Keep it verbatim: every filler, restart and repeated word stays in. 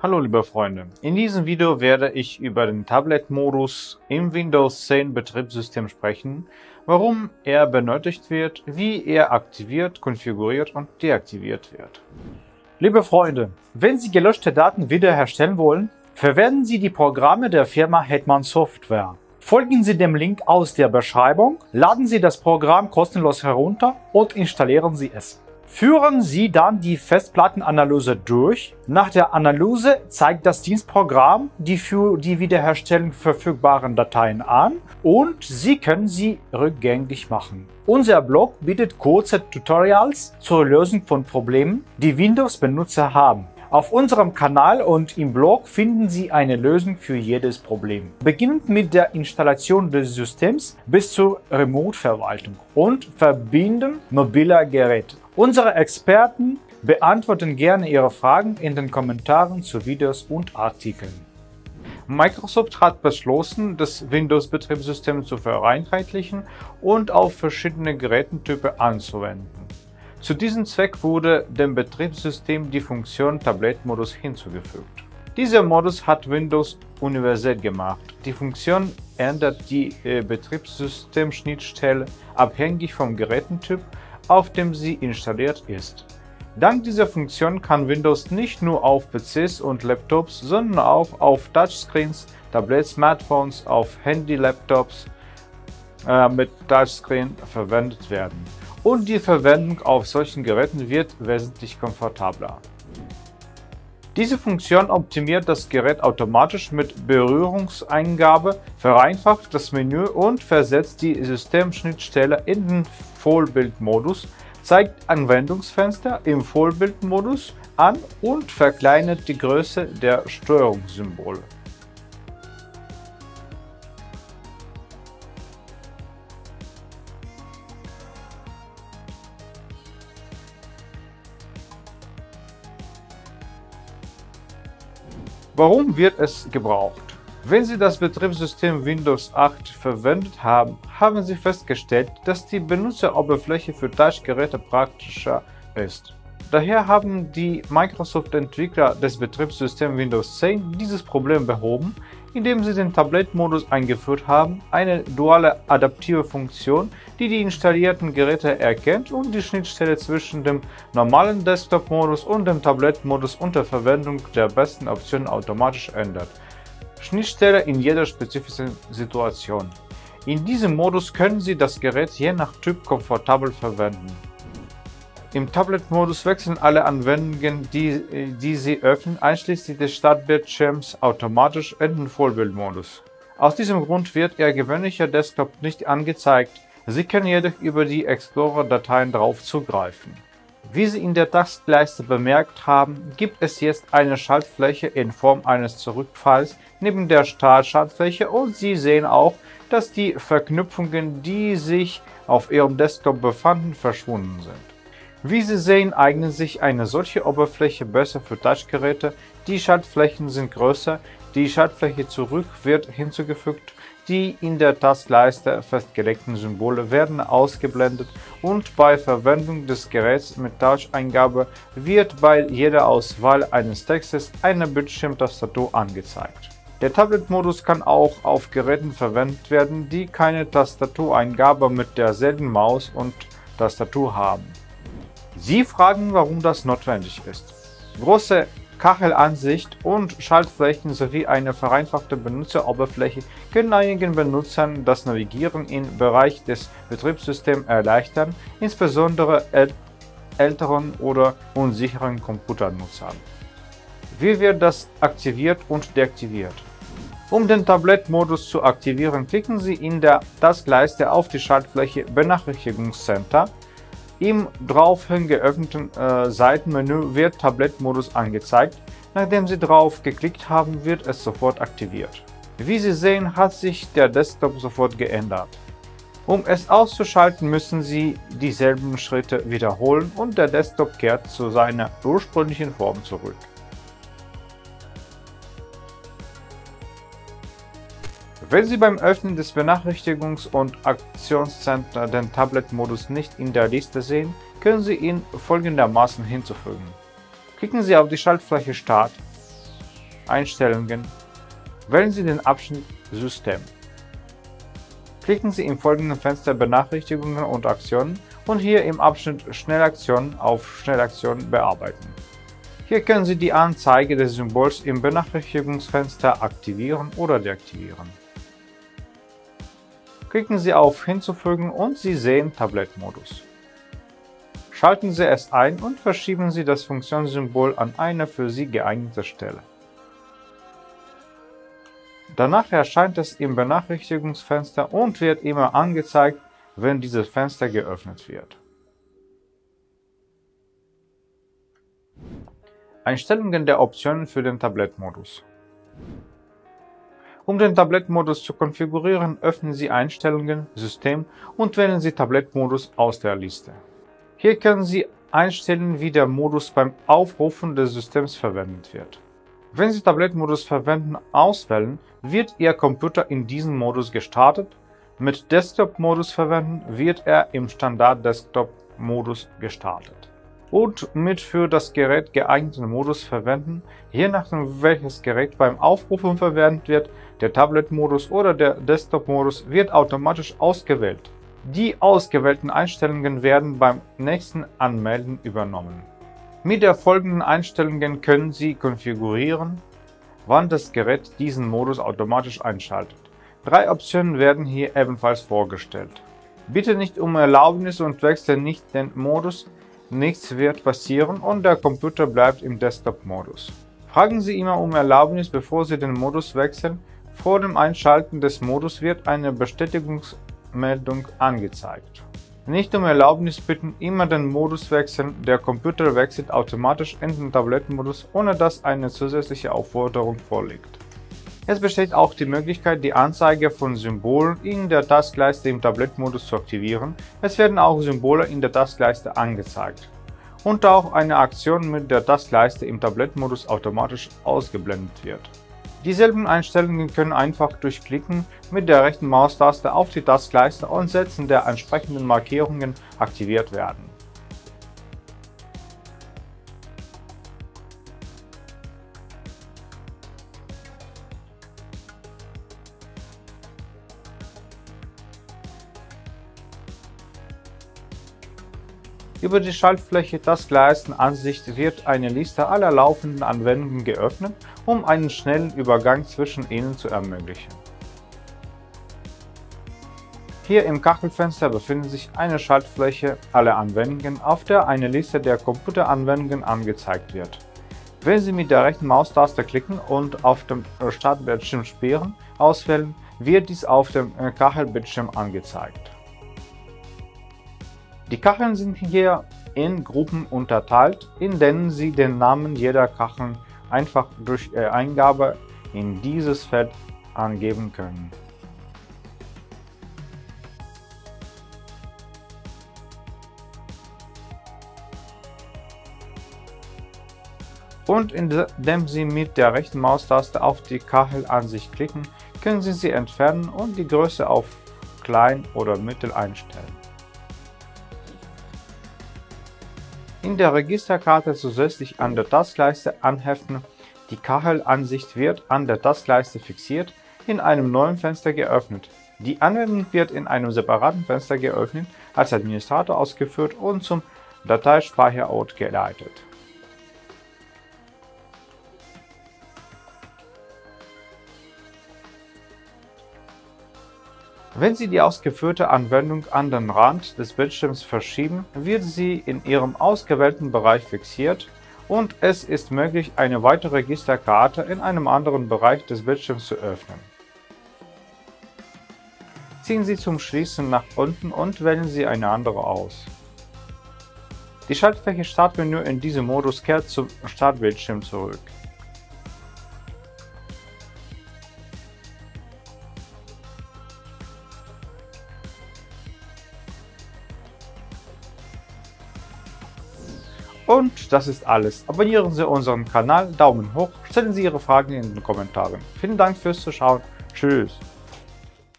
Hallo liebe Freunde, in diesem Video werde ich über den Tablet-Modus im Windows zehn Betriebssystem sprechen, warum er benötigt wird, wie er aktiviert, konfiguriert und deaktiviert wird. Liebe Freunde, wenn Sie gelöschte Daten wiederherstellen wollen, verwenden Sie die Programme der Firma Hetman Software. Folgen Sie dem Link aus der Beschreibung, laden Sie das Programm kostenlos herunter und installieren Sie es. Führen Sie dann die Festplattenanalyse durch. Nach der Analyse zeigt das Dienstprogramm die für die Wiederherstellung verfügbaren Dateien an und Sie können sie rückgängig machen. Unser Blog bietet kurze Tutorials zur Lösung von Problemen, die Windows-Benutzer haben. Auf unserem Kanal und im Blog finden Sie eine Lösung für jedes Problem. Beginnend mit der Installation des Systems bis zur Remote-Verwaltung und Verbinden mobiler Geräte. Unsere Experten beantworten gerne Ihre Fragen in den Kommentaren zu Videos und Artikeln. Microsoft hat beschlossen, das Windows-Betriebssystem zu vereinheitlichen und auf verschiedene Gerätetypen anzuwenden. Zu diesem Zweck wurde dem Betriebssystem die Funktion Tablet-Modus hinzugefügt. Dieser Modus hat Windows universell gemacht. Die Funktion ändert die äh, Betriebssystem-Schnittstelle abhängig vom Gerätetyp, auf dem sie installiert ist. Dank dieser Funktion kann Windows nicht nur auf P Cs und Laptops, sondern auch auf Touchscreens, Tablets, Smartphones, auf Handy-Laptops äh, mit Touchscreen verwendet werden. Und die Verwendung auf solchen Geräten wird wesentlich komfortabler. Diese Funktion optimiert das Gerät automatisch mit Berührungseingabe, vereinfacht das Menü und versetzt die Systemschnittstelle in den Vollbildmodus, zeigt Anwendungsfenster im Vollbildmodus an und verkleinert die Größe der Steuerungssymbole. Warum wird es gebraucht? Wenn Sie das Betriebssystem Windows acht verwendet haben, haben Sie festgestellt, dass die Benutzeroberfläche für Touchgeräte praktischer ist. Daher haben die Microsoft-Entwickler des Betriebssystems Windows zehn dieses Problem behoben, indem sie den Tablet-Modus eingeführt haben, eine duale adaptive Funktion, die die installierten Geräte erkennt und die Schnittstelle zwischen dem normalen Desktop-Modus und dem Tablet-Modus unter Verwendung der besten Optionen automatisch ändert. Schnittstelle in jeder spezifischen Situation. In diesem Modus können Sie das Gerät je nach Typ komfortabel verwenden. Im Tablet-Modus wechseln alle Anwendungen, die, die Sie öffnen, einschließlich des Startbildschirms, automatisch in den Vollbildmodus. Aus diesem Grund wird Ihr gewöhnlicher Desktop nicht angezeigt, Sie können jedoch über die Explorer-Dateien darauf zugreifen. Wie Sie in der Taskleiste bemerkt haben, gibt es jetzt eine Schaltfläche in Form eines Zurückfalls neben der Startschaltfläche und Sie sehen auch, dass die Verknüpfungen, die sich auf Ihrem Desktop befanden, verschwunden sind. Wie Sie sehen, eignet sich eine solche Oberfläche besser für Touchgeräte. Die Schaltflächen sind größer, die Schaltfläche zurück wird hinzugefügt, die in der Taskleiste festgelegten Symbole werden ausgeblendet und bei Verwendung des Geräts mit Touch-Eingabe wird bei jeder Auswahl eines Textes eine Bildschirmtastatur angezeigt. Der Tablet-Modus kann auch auf Geräten verwendet werden, die keine Tastatureingabe mit derselben Maus und Tastatur haben. Sie fragen, warum das notwendig ist. Große Kachelansicht und Schaltflächen sowie eine vereinfachte Benutzeroberfläche können einigen Benutzern das Navigieren im Bereich des Betriebssystems erleichtern, insbesondere äl älteren oder unsicheren Computernutzern. Wie wird das aktiviert und deaktiviert? Um den Tablet-Modus zu aktivieren, klicken Sie in der Taskleiste auf die Schaltfläche Benachrichtigungscenter. Im daraufhin geöffneten äh, Seitenmenü wird Tablet-Modus angezeigt. Nachdem Sie darauf geklickt haben, wird es sofort aktiviert. Wie Sie sehen, hat sich der Desktop sofort geändert. Um es auszuschalten, müssen Sie dieselben Schritte wiederholen und der Desktop kehrt zu seiner ursprünglichen Form zurück. Wenn Sie beim Öffnen des Benachrichtigungs- und Aktionscenter den Tablet-Modus nicht in der Liste sehen, können Sie ihn folgendermaßen hinzufügen. Klicken Sie auf die Schaltfläche Start. Einstellungen, wählen Sie den Abschnitt System. Klicken Sie im folgenden Fenster Benachrichtigungen und Aktionen und hier im Abschnitt Schnellaktionen auf Schnellaktionen bearbeiten. Hier können Sie die Anzeige des Symbols im Benachrichtigungsfenster aktivieren oder deaktivieren. Klicken Sie auf Hinzufügen und Sie sehen Tablettmodus. Schalten Sie es ein und verschieben Sie das Funktionssymbol an eine für Sie geeignete Stelle. Danach erscheint es im Benachrichtigungsfenster und wird immer angezeigt, wenn dieses Fenster geöffnet wird. Einstellungen der Optionen für den Tablettmodus. Um den Tablettmodus zu konfigurieren, öffnen Sie Einstellungen, System und wählen Sie Tablettmodus aus der Liste. Hier können Sie einstellen, wie der Modus beim Aufrufen des Systems verwendet wird. Wenn Sie Tablettmodus verwenden auswählen, wird Ihr Computer in diesem Modus gestartet. Mit Desktop-Modus verwenden wird er im Standard-Desktop-Modus gestartet. Und mit für das Gerät geeigneten Modus verwenden, je nachdem welches Gerät beim Aufrufen verwendet wird, der Tablet-Modus oder der Desktop-Modus wird automatisch ausgewählt. Die ausgewählten Einstellungen werden beim nächsten Anmelden übernommen. Mit der folgenden Einstellungen können Sie konfigurieren, wann das Gerät diesen Modus automatisch einschaltet. Drei Optionen werden hier ebenfalls vorgestellt. Bitte nicht um Erlaubnis und wechsle nicht den Modus. Nichts wird passieren und der Computer bleibt im Desktop-Modus. Fragen Sie immer um Erlaubnis, bevor Sie den Modus wechseln. Vor dem Einschalten des Modus wird eine Bestätigungsmeldung angezeigt. Nicht um Erlaubnis bitten, immer den Modus wechseln. Der Computer wechselt automatisch in den Tablettenmodus, ohne dass eine zusätzliche Aufforderung vorliegt. Es besteht auch die Möglichkeit, die Anzeige von Symbolen in der Taskleiste im Tablettmodus zu aktivieren. Es werden auch Symbole in der Taskleiste angezeigt. Und auch eine Aktion mit der Taskleiste im Tablettmodus automatisch ausgeblendet wird. Dieselben Einstellungen können einfach durch Klicken mit der rechten Maustaste auf die Taskleiste und Setzen der entsprechenden Markierungen aktiviert werden. Über die Schaltfläche Taskleistenansicht wird eine Liste aller laufenden Anwendungen geöffnet, um einen schnellen Übergang zwischen ihnen zu ermöglichen. Hier im Kachelfenster befindet sich eine Schaltfläche aller Anwendungen, auf der eine Liste der Computeranwendungen angezeigt wird. Wenn Sie mit der rechten Maustaste klicken und auf dem Startbildschirm Sperren auswählen, wird dies auf dem Kachelbildschirm angezeigt. Die Kacheln sind hier in Gruppen unterteilt, in denen Sie den Namen jeder Kachel einfach durch Eingabe in dieses Feld angeben können. Und indem Sie mit der rechten Maustaste auf die Kachelansicht klicken, können Sie sie entfernen und die Größe auf klein oder mittel einstellen. In der Registerkarte zusätzlich an der Taskleiste anheften. Die Kachelansicht wird an der Taskleiste fixiert, in einem neuen Fenster geöffnet. Die Anwendung wird in einem separaten Fenster geöffnet, als Administrator ausgeführt und zum Dateispeicherort geleitet. Wenn Sie die ausgeführte Anwendung an den Rand des Bildschirms verschieben, wird sie in Ihrem ausgewählten Bereich fixiert und es ist möglich, eine weitere Registerkarte in einem anderen Bereich des Bildschirms zu öffnen. Ziehen Sie zum Schließen nach unten und wählen Sie eine andere aus. Die Schaltfläche Startmenü in diesem Modus kehrt zum Startbildschirm zurück. Und das ist alles. Abonnieren Sie unseren Kanal, Daumen hoch, stellen Sie Ihre Fragen in den Kommentaren. Vielen Dank fürs Zuschauen. Tschüss.